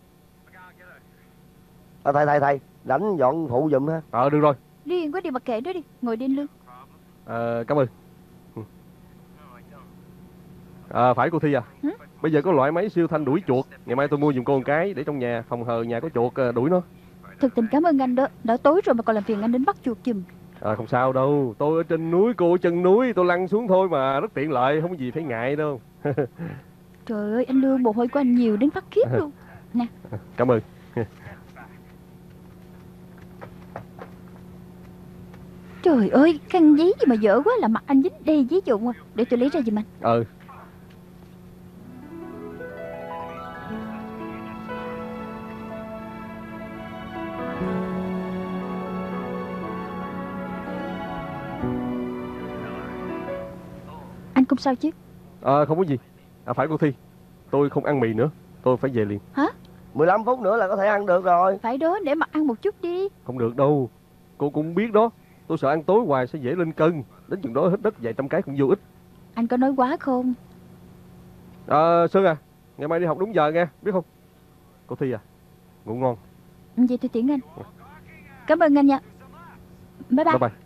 À, thầy thầy thầy, rảnh dọn phụ giùm ha.
Ờ được rồi.
Điên quá đi, mặc kệ nó đi, ngồi đi anh Lương.
À, cảm ơn. À, phải cô Thi à?
Hử?
Bây giờ có loại máy siêu thanh đuổi chuột. Ngày mai tôi mua giùm cô một cái để trong nhà, phòng hờ nhà có chuột đuổi nó.
Thực tình cảm ơn anh đó, đã tối rồi mà còn làm phiền anh đến bắt chuột giùm.
À, không sao đâu, tôi ở trên núi, cô ở chân núi, tôi lăn xuống thôi mà, rất tiện lợi, không có gì phải ngại đâu.
Trời ơi, anh Lương, mồ hôi của anh nhiều đến phát khiếp luôn. Nè.
Cảm ơn.
Trời ơi, khăn giấy gì mà dở quá, là mặt anh dính đầy giấy dụng à. Để tôi lấy ra giùm anh.
Ờ.
Anh không sao chứ?
À, không có gì. À, phải cô Thi, tôi không ăn mì nữa, tôi phải về liền.
Hả?
mười lăm phút nữa là có thể ăn được rồi.
Phải đó, để mặt ăn một chút đi.
Không được đâu, cô cũng biết đó. Tôi sợ ăn tối hoài sẽ dễ lên cân. Đến chừng đó hết đất vài trăm cái cũng vô ích.
Anh có nói quá không?
À, Sơn à, ngày mai đi học đúng giờ nghe, biết không? Cô Thi à, ngủ ngon.
Vậy tôi tiễn anh. Cảm ơn anh nha. Bye bye.
Bye bye.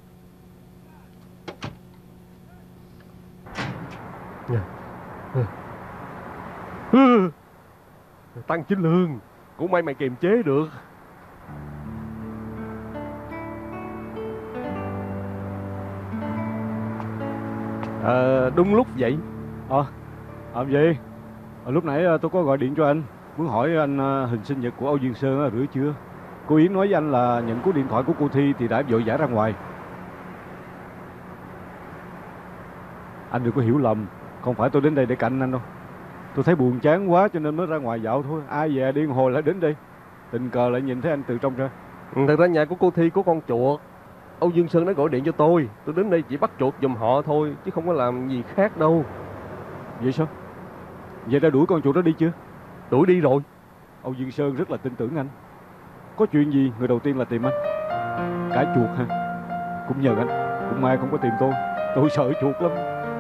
Tăng chính lương, cũng may mày kiềm chế được. À, đúng lúc vậy.
Ờ, làm gì? À, lúc nãy tôi có gọi điện cho anh, muốn hỏi anh hình sinh nhật của Âu Dương Sơn rửa chưa? Cô Yến nói với anh là nhận cú điện thoại của cô Thi thì đã vội vã ra ngoài. Anh đừng có hiểu lầm, không phải tôi đến đây để cạnh anh đâu. Tôi thấy buồn chán quá cho nên mới ra ngoài dạo thôi. Ai về điên hồi lại đến đây, tình cờ lại nhìn thấy anh từ trong ra.
Thật ra nhà của cô Thi có con chuột. Âu Dương Sơn đã gọi điện cho tôi. Tôi đến đây chỉ bắt chuột giùm họ thôi, chứ không có làm gì khác đâu.
Vậy sao? Vậy đã đuổi con chuột đó đi chưa?
Đuổi đi rồi.
Âu Dương Sơn rất là tin tưởng anh. Có chuyện gì người đầu tiên là tìm anh. Cả chuột ha, cũng nhờ anh. Cũng may không có tìm tôi. Tôi sợ chuột lắm.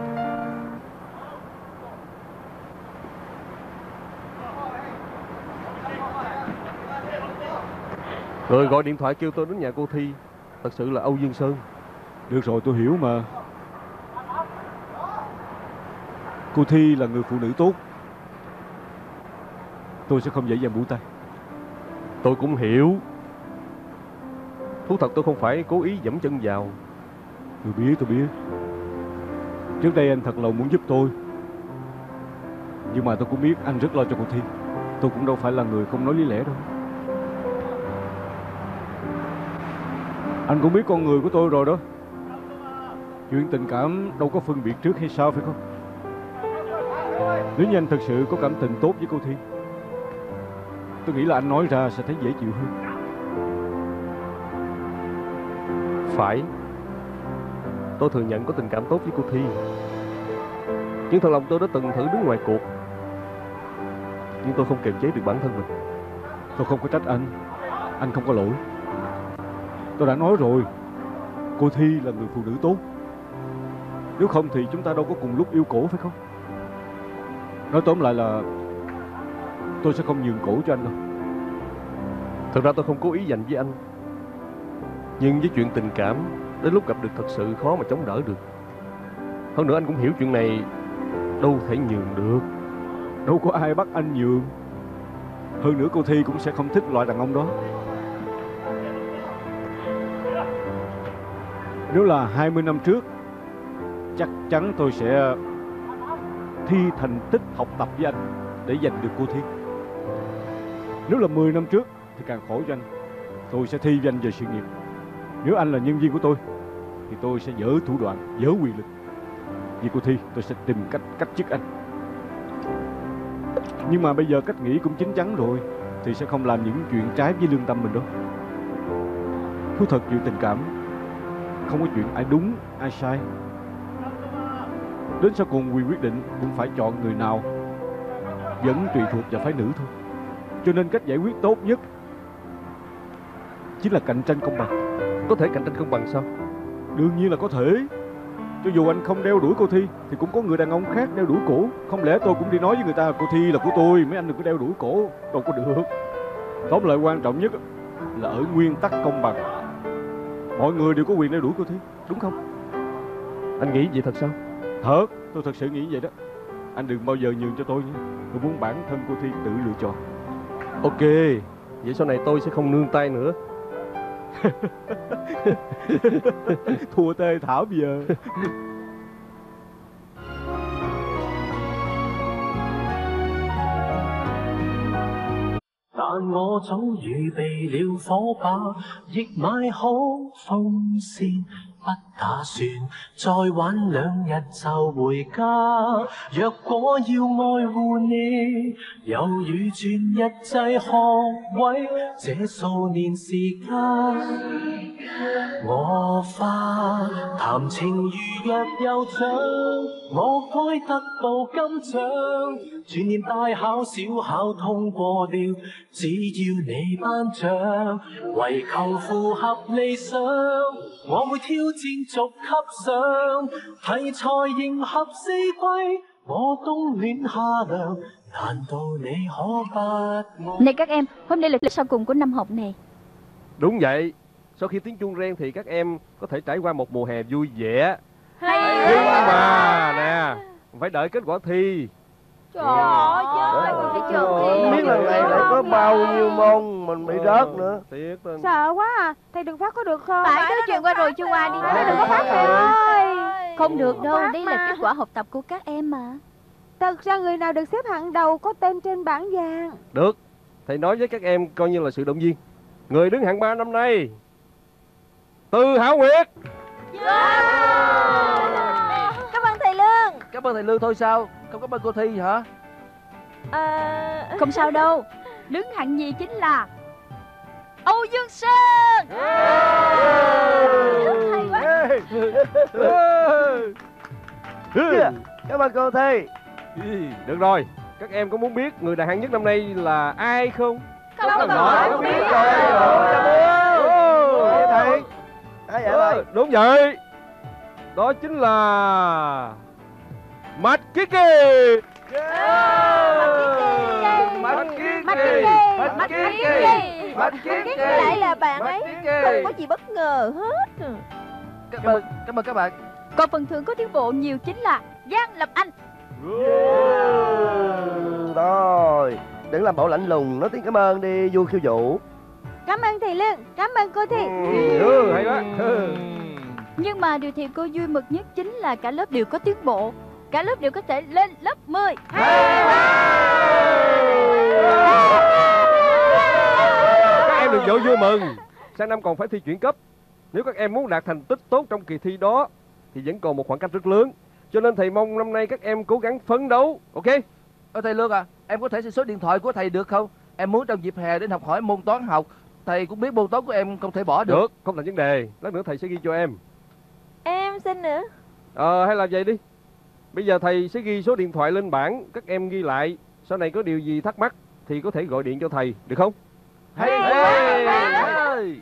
Rồi gọi điện thoại kêu tôi đến nhà cô Thi thật sự là Âu Dương Sơn.
Được rồi, tôi hiểu mà. Cô Thi là người phụ nữ tốt, tôi sẽ không dễ dàng buông tay.
Tôi cũng hiểu. Thú thật tôi không phải cố ý dẫm chân vào.
Tôi biết, tôi biết. Trước đây anh thật lòng muốn giúp tôi, nhưng mà tôi cũng biết anh rất lo cho cô Thi. Tôi cũng đâu phải là người không nói lý lẽ đâu. Anh cũng biết con người của tôi rồi đó. Chuyện tình cảm đâu có phân biệt trước hay sau, phải không? Nếu như anh thật sự có cảm tình tốt với cô Thi, tôi nghĩ là anh nói ra sẽ thấy dễ chịu hơn.
Phải. Tôi thừa nhận có tình cảm tốt với cô Thi, nhưng thật lòng tôi đã từng thử đứng ngoài cuộc, nhưng tôi không kiềm chế được bản thân mình.
Tôi không có trách anh. Anh không có lỗi. Tôi đã nói rồi, cô Thi là người phụ nữ tốt. Nếu không thì chúng ta đâu có cùng lúc yêu cổ, phải không? Nói tóm lại là tôi sẽ không nhường cổ cho anh đâu.
Thực ra tôi không cố ý dành với anh, nhưng với chuyện tình cảm, đến lúc gặp được thật sự khó mà chống đỡ được. Hơn nữa anh cũng hiểu chuyện này đâu thể nhường được.
Đâu có ai bắt anh nhường. Hơn nữa cô Thi cũng sẽ không thích loại đàn ông đó. Nếu là hai mươi năm trước, chắc chắn tôi sẽ thi thành tích học tập với anh để giành được cô Thi. Nếu là mười năm trước thì càng khổ cho anh. Tôi sẽ thi với anh về sự nghiệp. Nếu anh là nhân viên của tôi thì tôi sẽ dỡ thủ đoạn, dỡ quyền lực. Vì cô Thi tôi sẽ tìm cách cách chức anh. Nhưng mà bây giờ cách nghĩ cũng chín chắn rồi, thì sẽ không làm những chuyện trái với lương tâm mình đâu. Thú thật chuyện tình cảm không có chuyện ai đúng ai sai. Đến sau cùng quyền quyết định cũng phải chọn người nào vẫn tùy thuộc vào phái nữ thôi. Cho nên cách giải quyết tốt nhất chính là cạnh tranh công bằng.
Có thể cạnh tranh công bằng sao?
Đương nhiên là có thể. Cho dù anh không đeo đuổi cô Thi thì cũng có người đàn ông khác đeo đuổi cổ. Không lẽ tôi cũng đi nói với người ta cô Thi là của tôi, mấy anh đừng có đeo đuổi cổ. Đâu có được. Tóm lại quan trọng nhất là ở nguyên tắc công bằng. Mọi người đều có quyền đeo đuổi cô Thi, đúng không?
Anh nghĩ vậy thật sao?
Thật, tôi thật sự nghĩ vậy đó. Anh đừng bao giờ nhường cho tôi nhé. Tôi muốn bản thân cô Thi tự lựa chọn.
Ok, vậy sau này tôi sẽ không nương tay nữa.
Thua tê Thảo bây giờ.
但我早預備了火把，亦買好風扇，不打算再玩兩日就回家。若果要愛護你，猶如轉日制學位，這數年時間，我花談情如若有獎，我該得到金獎。全年大考小考通過了，只要你頒獎，為求符合理想，我會挑戰逐級上，題材迎合四季，我冬暖夏涼，難道你可不愛？
Này các em, hôm nay là tiết sau cùng của năm học này.
Đúng vậy, sau khi tiếng chuông reng thì các em có thể trải qua một mùa hè vui vẻ.
Hay
Nhưng mà nè, phải đợi kết quả thi.
Trời ơi, chết rồi, phải chờ
Không
thi.
biết lần này lại có bao nhiêu môn mình bị rớt nữa.
Tiếc tên.
Sợ quá à. Thầy đừng phát có được không?
Phải nói chuyện qua rồi chưa qua đi.
Thầy đừng có phát thầy ơi.
Không được đâu,
Phát
đây
mà.
là kết quả học tập của các em mà.
Thật ra người nào được xếp hạng đầu có tên trên bảng vàng.
Được, thầy nói với các em coi như là sự động viên. Người đứng hạng ba năm nay, Từ Hảo Nguyệt.
Cảm ơn thầy Lương.
Cảm ơn thầy Lương thôi sao? Không cảm ơn cô Thi hả?
À...
Không sao đâu. Đứng hạng nhì chính là Âu Dương Sơn.
Hay quá.
Yeah. Cảm ơn cô Thi.
Được rồi, các em có muốn biết người đạt hạng nhất năm nay là ai không?
Không
Không
cần
hỏi,
hỏi,
không
không
biết
biết
rồi.
Ồ,
Vậy thầy. Ai vậy thầy?
Ờ, đúng vậy. Đó chính là Mạch Kiki.
Mạch Kiki.
Mạch Kiki.
Mạch Kiki. Mạch Kiki.
Lại là bạn ấy.
Mạch Kiki.
Không có gì bất ngờ hết.
Cảm ơn, cảm ơn các bạn.
Còn phần thưởng có tiến bộ nhiều chính là Giang Lập Anh.
Rồi, đừng làm bộ lạnh lùng, nói tiếng cảm ơn đi, vui khiêu vũ.
Cảm ơn thầy Lương. Cảm ơn cô Thi.
Ừ, hay quá. Ừ.
Nhưng mà điều thì cô vui mừng nhất chính là cả lớp đều có tiến bộ. Cả lớp đều có thể lên lớp mười.
Các em đừng vội vui mừng. Sang năm còn phải thi chuyển cấp. Nếu các em muốn đạt thành tích tốt trong kỳ thi đó thì vẫn còn một khoảng cách rất lớn. Cho nên thầy mong năm nay các em cố gắng phấn đấu. Ok?
Ơ thầy Lương à, em có thể xin số điện thoại của thầy được không? Em muốn trong dịp hè đến học hỏi môn toán học. Thầy cũng biết môn toán của em không thể bỏ được.
Được, không thành vấn đề. Lát nữa thầy sẽ ghi cho em.
Em xin nữa.
Ờ, hay làm vậy đi. Bây giờ thầy sẽ ghi số điện thoại lên bảng. Các em ghi lại. Sau này có điều gì thắc mắc thì có thể gọi điện cho thầy, được không?
Hay
Hay
quá,
quá,
thầy
quá.
ơi.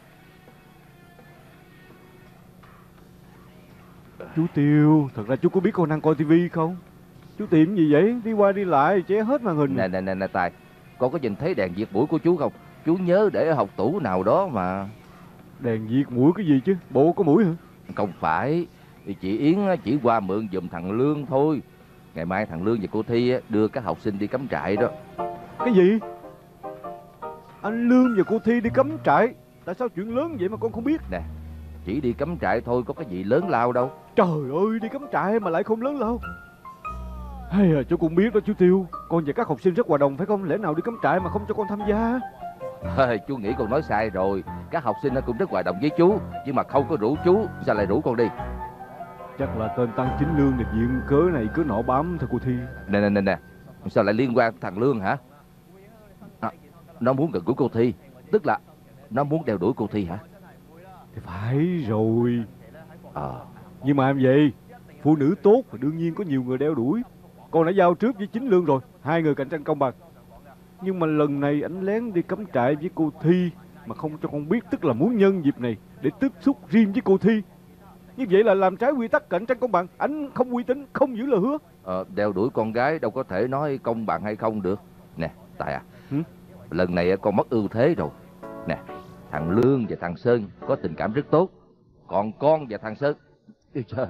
Chú Tiêu, thật ra chú có biết con đang coi tivi không? Chú tìm gì vậy? Đi qua đi lại che hết màn hình.
Nè nè nè nè Tài, con có nhìn thấy đèn diệt mũi của chú không? Chú nhớ để ở học tủ nào đó mà.
Đèn diệt mũi cái gì chứ? Bộ có mũi hả?
Không phải, thì chị Yến chỉ qua mượn giùm thằng Lương thôi. Ngày mai thằng Lương và cô Thi đưa các học sinh đi cắm trại đó.
Cái gì? Anh Lương và cô Thi đi cắm trại? Tại sao chuyện lớn vậy mà con không biết?
Nè, chỉ đi cắm trại thôi, có cái gì lớn lao đâu.
Trời ơi, đi cắm trại mà lại không lớn lao. Hay à, chú cũng biết đó chú Tiêu. Con và các học sinh rất hòa đồng phải không? Lẽ nào đi cắm trại mà không cho con tham gia?
À, chú nghĩ con nói sai rồi. Các học sinh cũng rất hòa đồng với chú, nhưng mà không có rủ chú. Sao lại rủ con đi?
Chắc là tên Tăng Chính Lương này diện cớ này cứ nọ bám theo cô Thi.
Nè nè nè nè, sao lại liên quan thằng Lương hả? À, nó muốn gần gũi cô Thi, tức là nó muốn đeo đuổi cô Thi hả?
Thì phải rồi.
Ờ à.
Nhưng mà em vậy, phụ nữ tốt thì đương nhiên có nhiều người đeo đuổi. Con đã giao trước với Chính Lương rồi, hai người cạnh tranh công bằng. Nhưng mà lần này anh lén đi cắm trại với cô Thi mà không cho con biết, tức là muốn nhân dịp này để tiếp xúc riêng với cô Thi. Như vậy là làm trái quy tắc cạnh tranh công bằng. Anh không uy tín, không giữ lời hứa.
Ờ, đeo đuổi con gái đâu có thể nói công bằng hay không được. Nè, Tài à,
Hử?
lần này con mất ưu thế rồi. Nè, thằng Lương và thằng Sơn có tình cảm rất tốt. Còn con và thằng Sơn, trời.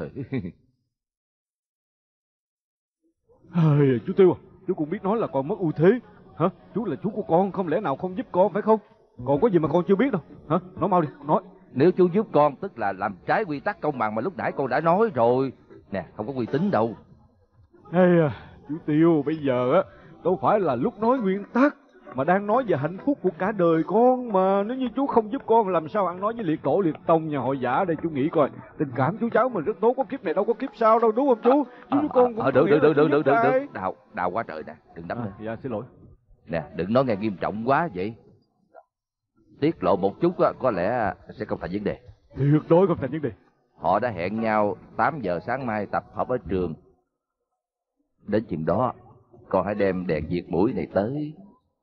Ây, chú Tiêu à, chú cũng biết nói là con mất ưu thế. Hả? Chú là chú của con, không lẽ nào không giúp con phải không? Còn có gì mà con chưa biết đâu. Hả? Nói mau đi, nói.
Nếu chú giúp con tức là làm trái quy tắc công bằng mà lúc nãy con đã nói rồi. Nè, không có uy tín đâu.
Ây à, chú Tiêu, bây giờ á đâu phải là lúc nói nguyên tắc, mà đang nói về hạnh phúc của cả đời con mà. Nếu như chú không giúp con làm sao ăn nói với liệt tổ liệt tông nhà hội giả đây. Chú nghĩ coi, tình cảm chú cháu mình rất tốt, có kiếp này đâu có kiếp sau đâu, đúng không chú? Chú
À,
con cũng
à, được, được, được, được, được, được,
được.
được. Đào, đào quá trời nè, đừng đấm
À,
nữa.
dạ xin lỗi.
Nè, đừng nói nghe nghiêm trọng quá vậy. Tiết lộ một chút á, có lẽ sẽ không thành vấn đề.
Tuyệt đối không thành vấn đề.
Họ đã hẹn nhau tám giờ sáng mai tập hợp ở trường. Đến chừng đó, con hãy đem đèn diệt mũi này tới.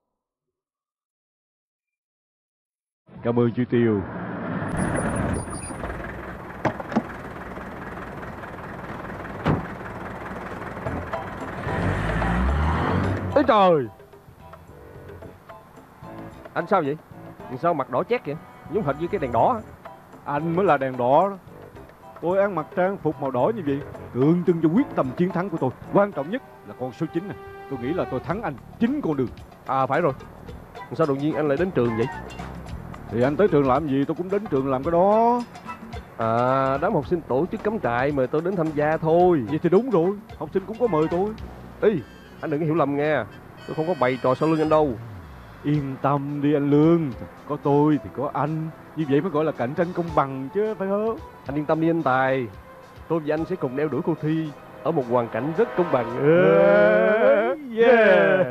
Cảm ơn chú Tiêu.
Ê trời! Anh sao vậy? Sao mặt đỏ chét vậy? Giống hệt như cái đèn đỏ.
Anh mới là đèn đỏ đó. Tôi ăn mặc trang phục màu đỏ như vậy tượng trưng cho quyết tâm chiến thắng của tôi. Quan trọng nhất là con số chín này. Tôi nghĩ là tôi thắng anh chín con đường.
À phải rồi. Sao đột nhiên anh lại đến trường vậy?
Thì anh tới trường làm gì tôi cũng đến trường làm cái đó.
À, đám học sinh tổ chức cắm trại mời tôi đến tham gia thôi.
Vậy thì đúng rồi, học sinh cũng có mời tôi.
Ê, anh đừng có hiểu lầm nghe. Tôi không có bày trò sau lưng anh đâu.
Yên tâm đi anh Lương, có tôi thì có anh. Như vậy mới gọi là cạnh tranh công bằng chứ, phải không?
Anh yên tâm đi anh Tài. Tôi và anh sẽ cùng đeo đuổi cô Thi ở một hoàn cảnh rất công bằng.
Yeah.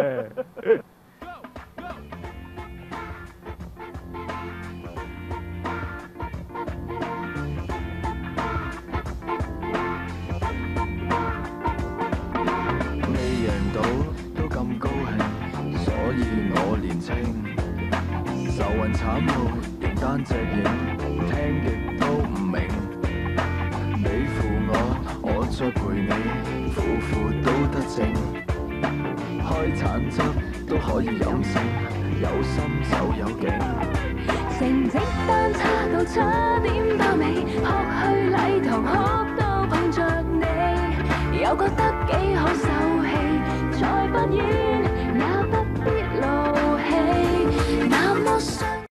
未贏到都咁高興，所以我年青。愁雲慘霧，形單隻影，聽極都唔明。你扶我，我再陪你，苦苦都得正。開橙汁都可以任性，有心就有勁。
成績單差到差點包尾，學去禮堂學到碰着你，又覺得幾好受氣，再不演也不必勞氣，那麼傷。